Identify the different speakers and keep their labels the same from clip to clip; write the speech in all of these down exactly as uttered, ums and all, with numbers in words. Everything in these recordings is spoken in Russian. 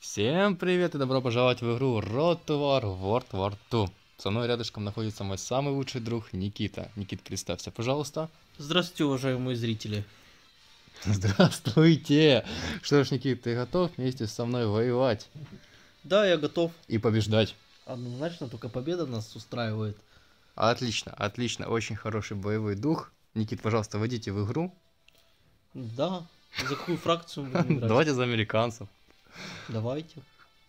Speaker 1: Всем привет и добро пожаловать в игру Road to War World War два. Со мной рядышком находится мой самый лучший друг Никита. Никит, представься, пожалуйста.
Speaker 2: Здравствуйте, уважаемые зрители.
Speaker 1: Здравствуйте! Что ж, Никит, ты готов вместе со мной воевать?
Speaker 2: Да, я готов.
Speaker 1: И побеждать?
Speaker 2: Однозначно, только победа нас устраивает.
Speaker 1: Отлично, отлично, очень хороший боевой дух. Никит, пожалуйста, войдите в игру.
Speaker 2: Да. За какую фракцию мы будем играть?
Speaker 1: Давайте за американцев.
Speaker 2: Давайте.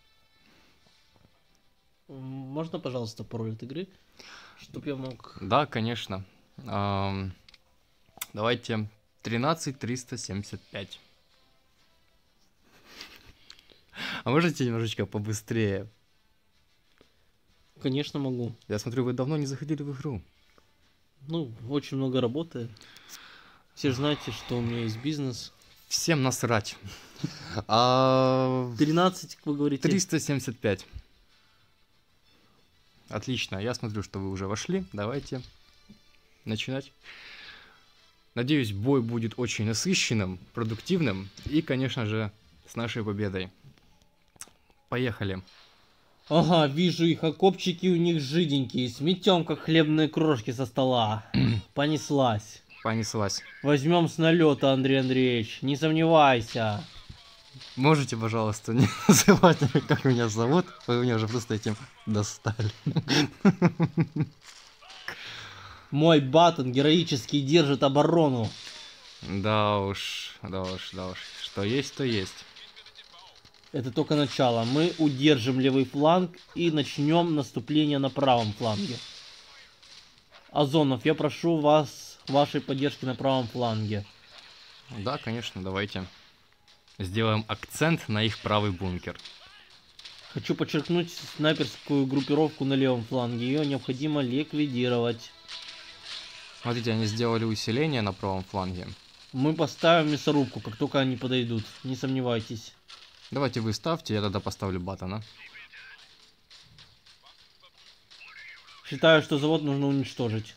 Speaker 2: Можно, пожалуйста, пароль от игры? Чтоб я мог...
Speaker 1: Да, конечно. Эм, давайте тринадцать триста семьдесят пять. А можете немножечко побыстрее?
Speaker 2: Конечно, могу.
Speaker 1: Я смотрю, вы давно не заходили в игру.
Speaker 2: Ну, очень много работы. Все же знаете, что у меня есть бизнес.
Speaker 1: Всем насрать. А...
Speaker 2: тринадцать, как вы говорите?
Speaker 1: триста семьдесят пять. Отлично, я смотрю, что вы уже вошли. Давайте начинать. Надеюсь, бой будет очень насыщенным, продуктивным и, конечно же, с нашей победой. Поехали.
Speaker 2: Ага, вижу их, окопчики у них жиденькие. Сметем, как хлебные крошки со стола. Понеслась.
Speaker 1: Понеслась.
Speaker 2: Возьмем с налета, Андрей Андреевич, не сомневайся.
Speaker 1: Можете, пожалуйста, не называть, как меня зовут? Вы меня уже просто этим достали.
Speaker 2: Мой Баттон героически держит оборону.
Speaker 1: Да уж, да уж, да уж. Что есть, то есть.
Speaker 2: Это только начало. Мы удержим левый фланг и начнем наступление на правом фланге. Озонов, я прошу вас, вашей поддержки на правом фланге.
Speaker 1: Да, конечно, давайте сделаем акцент на их правый бункер.
Speaker 2: Хочу подчеркнуть снайперскую группировку на левом фланге. Ее необходимо ликвидировать.
Speaker 1: Смотрите, они сделали усиление на правом фланге.
Speaker 2: Мы поставим мясорубку, как только они подойдут. Не сомневайтесь.
Speaker 1: Давайте вы ставьте, я тогда поставлю Баттона.
Speaker 2: Считаю, что завод нужно уничтожить.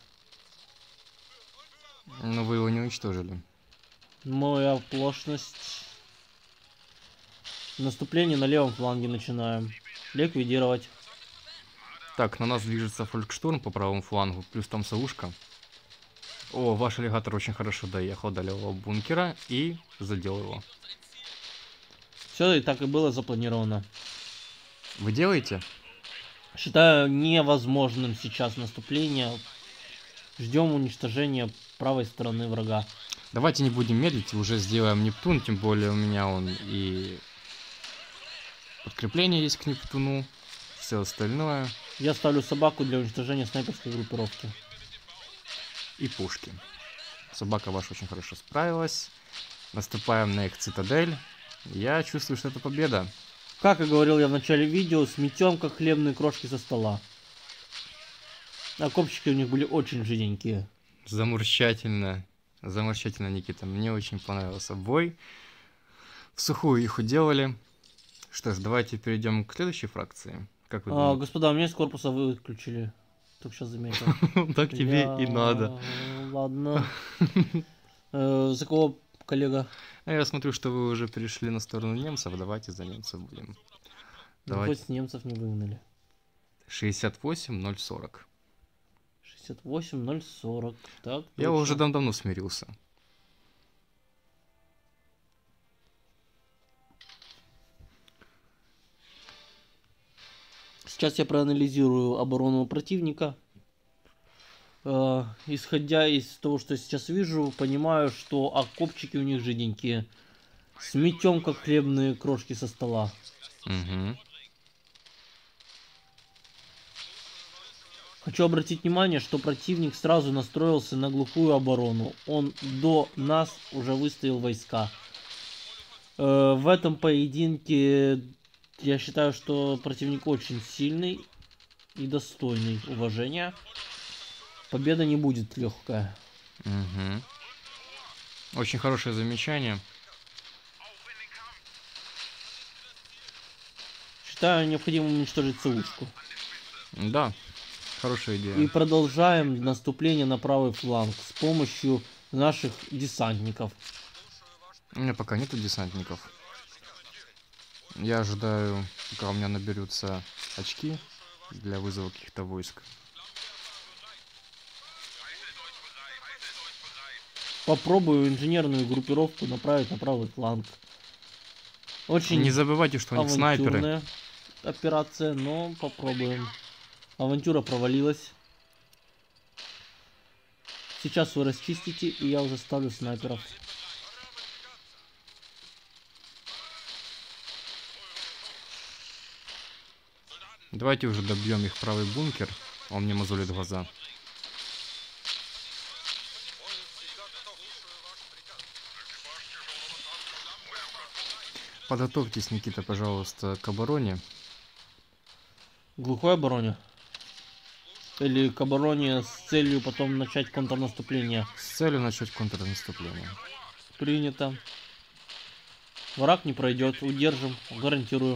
Speaker 1: Но вы его не уничтожили.
Speaker 2: Моя оплошность. Наступление на левом фланге начинаем. Ликвидировать.
Speaker 1: Так, на нас движется Фолькштурм по правому флангу, плюс там Саушка. О, ваш аллигатор очень хорошо доехал до левого бункера и задел его.
Speaker 2: Все и так и было запланировано.
Speaker 1: Вы делаете?
Speaker 2: Считаю невозможным сейчас наступление. Ждем уничтожения правой стороны врага.
Speaker 1: Давайте не будем медлить, уже сделаем Нептун, тем более у меня он и подкрепление есть к Нептуну, все остальное.
Speaker 2: Я ставлю собаку для уничтожения снайперской группировки.
Speaker 1: И пушки. Собака ваша очень хорошо справилась. Наступаем на их цитадель. Я чувствую, что это победа.
Speaker 2: Как и говорил я в начале видео, сметем как хлебные крошки со стола. Окопчики у них были очень жиденькие.
Speaker 1: Замурчательно. Замурчательно, Никита. Мне очень понравился бой. В сухую их уделали. Что ж, давайте перейдем к следующей фракции. Как вы
Speaker 2: А,
Speaker 1: думаете?
Speaker 2: господа, у меня из корпуса выключили. Только сейчас заметил.
Speaker 1: Так тебе
Speaker 2: Я-
Speaker 1: и надо.
Speaker 2: Ладно. Э, За кого, коллега?
Speaker 1: А я смотрю, что вы уже перешли на сторону немцев. Давайте за немцев будем.
Speaker 2: Ну,
Speaker 1: Давайте.
Speaker 2: хоть немцев не выгнали.
Speaker 1: шестьдесят восемь ноль сорок.
Speaker 2: шестьдесят восемь ноль сорок. Так,
Speaker 1: Я
Speaker 2: точно.
Speaker 1: уже дав- давно смирился.
Speaker 2: Сейчас я проанализирую оборону противника. Э, исходя из того, что я сейчас вижу, понимаю, что окопчики у них жиденькие. Сметем как хлебные крошки со стола.
Speaker 1: Угу.
Speaker 2: Хочу обратить внимание, что противник сразу настроился на глухую оборону. Он до нас уже выставил войска. Э, в этом поединке я считаю, что противник очень сильный и достойный уважения. Победа не будет легкая.
Speaker 1: Угу. Очень хорошее замечание.
Speaker 2: Считаю необходимо уничтожить Саушку.
Speaker 1: Да, хорошая идея.
Speaker 2: И продолжаем наступление на правый фланг с помощью наших десантников.
Speaker 1: У меня пока нету десантников. Я ожидаю, пока у меня наберутся очки для вызова каких-то войск.
Speaker 2: Попробую инженерную группировку направить на правый фланг. Очень
Speaker 1: Не забывайте, что у них снайперы.
Speaker 2: авантюрная операция, но попробуем. Авантюра провалилась. Сейчас вы расчистите, и я уже ставлю снайперов.
Speaker 1: Давайте уже добьем их правый бункер. Он мне мозолит глаза. Подготовьтесь, Никита, пожалуйста, к обороне.
Speaker 2: Глухой обороне? Или к обороне с целью потом начать контрнаступление?
Speaker 1: С целью начать контрнаступление.
Speaker 2: Принято. Враг не пройдет, удержим, гарантирую.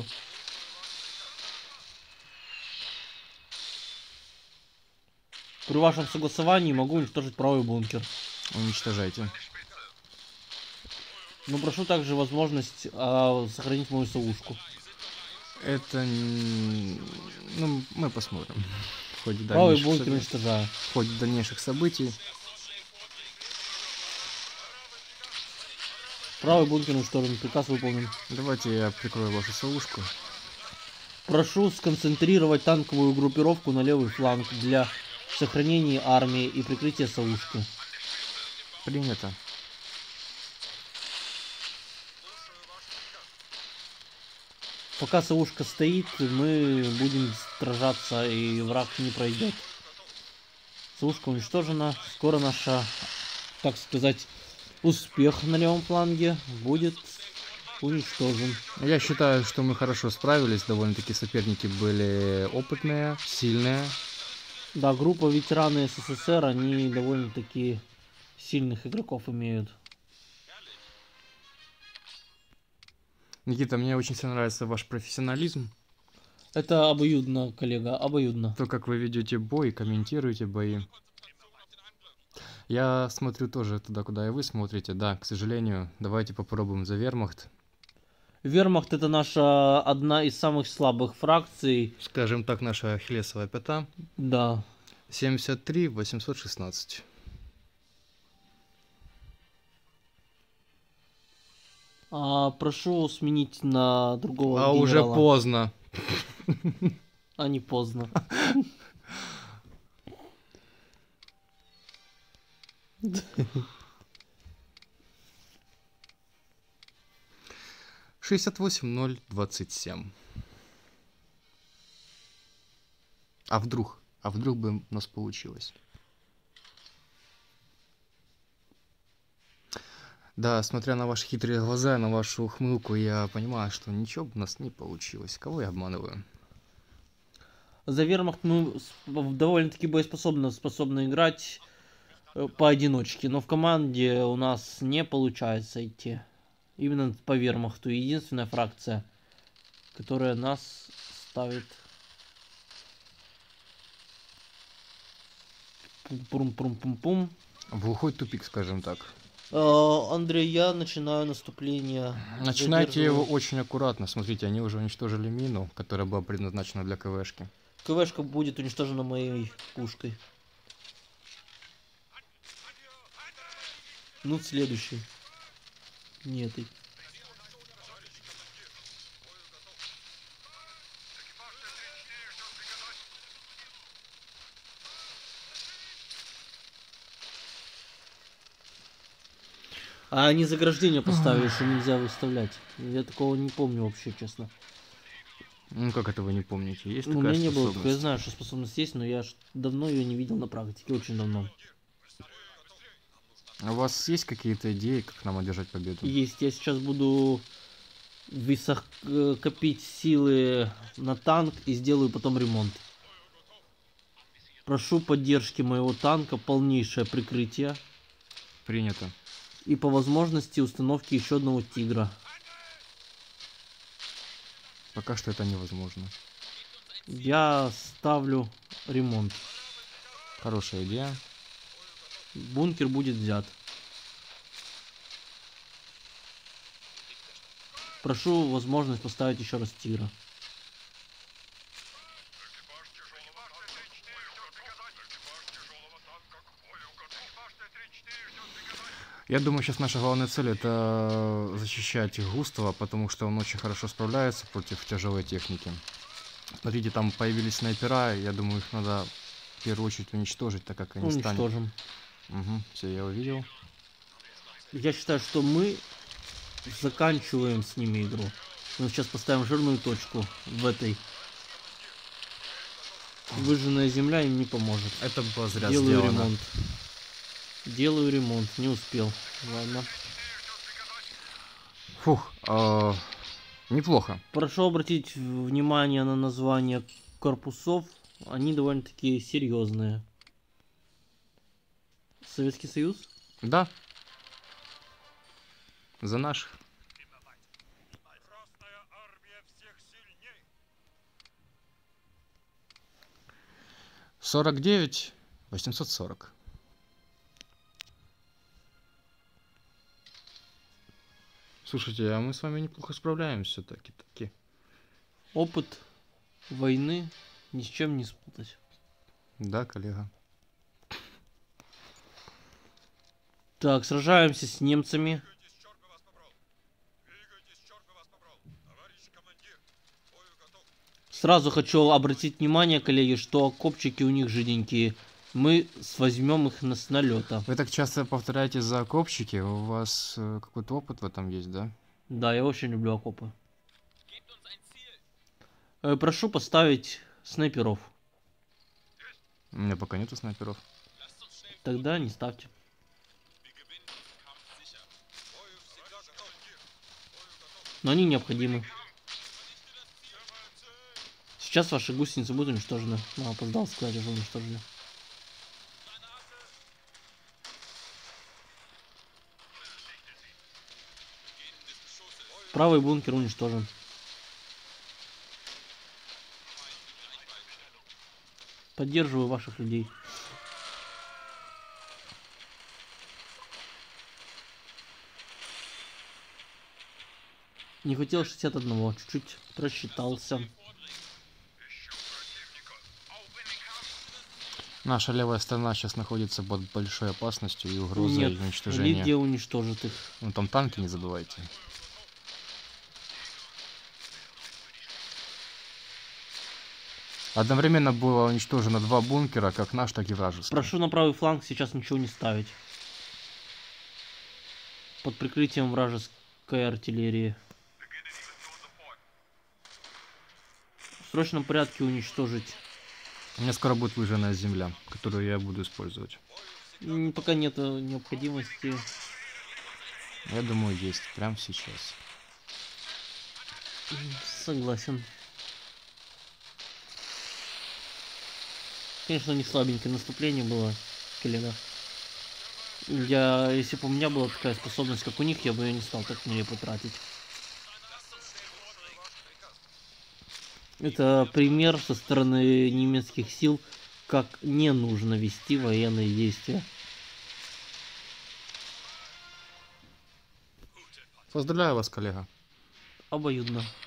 Speaker 2: При вашем согласовании могу уничтожить правый бункер.
Speaker 1: Уничтожайте.
Speaker 2: Но прошу также возможность а, сохранить мою совушку.
Speaker 1: Это... Ну, мы посмотрим. В ходе
Speaker 2: Правый
Speaker 1: дальнейших,
Speaker 2: бункер
Speaker 1: событий,
Speaker 2: уничтожаю.
Speaker 1: в ходе дальнейших событий.
Speaker 2: Правый бункер уничтожен, приказ выполнен.
Speaker 1: Давайте я прикрою вашу совушку.
Speaker 2: Прошу сконцентрировать танковую группировку на левый фланг для сохранения армии и прикрытия совушки.
Speaker 1: Принято.
Speaker 2: Пока совушка стоит, мы будем сражаться, и враг не пройдет. Совушка уничтожена. Скоро наша, так сказать, успех на левом фланге будет уничтожен.
Speaker 1: Я считаю, что мы хорошо справились. Довольно-таки соперники были опытные, сильные.
Speaker 2: Да, группа ветераны СССР, они довольно-таки сильных игроков имеют.
Speaker 1: Никита, мне очень сильно нравится ваш профессионализм.
Speaker 2: Это обоюдно, коллега, обоюдно.
Speaker 1: То, как вы ведете бой, комментируете бои. Я смотрю тоже туда, куда и вы смотрите. Да, к сожалению, давайте попробуем за вермахт.
Speaker 2: Вермахт — это наша одна из самых слабых фракций.
Speaker 1: Скажем так, наша ахиллесовая пята.
Speaker 2: Да.
Speaker 1: семьдесят три восемьсот шестнадцать.
Speaker 2: А, прошу сменить на другого
Speaker 1: А
Speaker 2: генерала.
Speaker 1: уже поздно.
Speaker 2: А не поздно.
Speaker 1: шестьдесят восемь ноль двадцать семь. А вдруг? А вдруг бы у нас получилось? Да, смотря на ваши хитрые глаза, на вашу ухмылку, я понимаю, что ничего бы у нас не получилось. Кого я обманываю?
Speaker 2: За вермахт мы довольно-таки боеспособны, способны играть поодиночке, но в команде у нас не получается идти. Именно по вермахту. Единственная фракция, которая нас ставит. Пум-пум-пум-пум-пум.
Speaker 1: В глухой тупик, скажем так.
Speaker 2: Андрей, я начинаю наступление.
Speaker 1: Начинайте его очень аккуратно. Смотрите, они уже уничтожили мину, которая была предназначена для КВшки.
Speaker 2: КВшка будет уничтожена моей пушкой. Ну, следующий. Не этой. А они заграждения поставили, что нельзя выставлять. Я такого не помню вообще, честно.
Speaker 1: Ну как это вы не помните? Есть
Speaker 2: Ну,
Speaker 1: такая
Speaker 2: у меня не было
Speaker 1: способность?
Speaker 2: такой. Я знаю, что способность есть, но я ж давно ее не видел на практике, очень давно.
Speaker 1: А у вас есть какие-то идеи, как нам одержать победу?
Speaker 2: Есть. Я сейчас буду высох... копить силы на танк и сделаю потом ремонт. Прошу поддержки моего танка, полнейшее прикрытие.
Speaker 1: Принято.
Speaker 2: И по возможности установки еще одного тигра.
Speaker 1: Пока что это невозможно.
Speaker 2: Я ставлю ремонт.
Speaker 1: Хорошая идея.
Speaker 2: Бункер будет взят. Прошу возможность поставить еще раз тигра.
Speaker 1: Я думаю, сейчас наша главная цель это защищать Густава, потому что он очень хорошо справляется против тяжелой техники. Смотрите, там появились снайпера, я думаю, их надо в первую очередь уничтожить, так как они станут.
Speaker 2: Уничтожим.
Speaker 1: Угу, все, я увидел.
Speaker 2: Я считаю, что мы заканчиваем с ними игру. Мы сейчас поставим жирную точку в этой. Выжженная земля им не поможет.
Speaker 1: Это было зря
Speaker 2: Делаю
Speaker 1: сделано.
Speaker 2: ремонт. Делаю ремонт. Не успел. Ладно.
Speaker 1: Фух, а, неплохо.
Speaker 2: Прошу обратить внимание на названия корпусов. Они довольно-таки серьезные. Советский Союз?
Speaker 1: Да. За наших. сорок девять восемьсот сорок. Слушайте, а мы с вами неплохо справляемся таки таки.
Speaker 2: Опыт войны ни с чем не спутать.
Speaker 1: Да, коллега.
Speaker 2: Так, сражаемся с немцами. Сразу хочу обратить внимание, коллеги, что окопчики у них жиденькие. Мы возьмем их на с налета.
Speaker 1: Вы так часто повторяете за окопчики, у вас э, какой-то опыт в этом есть, да?
Speaker 2: Да, я очень люблю окопы. Э, прошу поставить снайперов.
Speaker 1: У меня пока нету снайперов.
Speaker 2: Тогда не ставьте. Но они необходимы. Сейчас ваши гусеницы будут уничтожены. Ну, опоздал сказать, уже уничтожены. Правый бункер уничтожен. Поддерживаю ваших людей. Не хватило шестьдесят один, чуть-чуть просчитался.
Speaker 1: Наша левая сторона сейчас находится под большой опасностью и угрозой
Speaker 2: Нет,
Speaker 1: уничтожения.
Speaker 2: Лидия уничтожит их.
Speaker 1: Ну там танки, не забывайте. Одновременно было уничтожено два бункера, как наш, так и вражеский.
Speaker 2: Прошу на правый фланг сейчас ничего не ставить. Под прикрытием вражеской артиллерии. В срочном порядке уничтожить.
Speaker 1: У меня скоро будет выжженная земля, которую я буду использовать.
Speaker 2: М, Пока нет необходимости.
Speaker 1: Я думаю, есть. Прямо сейчас.
Speaker 2: Согласен. Конечно, не слабенькое наступление было, коллега. Я, если бы у меня была такая способность, как у них, я бы ее не стал так нелепо тратить. Это пример со стороны немецких сил, как не нужно вести военные действия.
Speaker 1: Поздравляю вас, коллега.
Speaker 2: Обоюдно.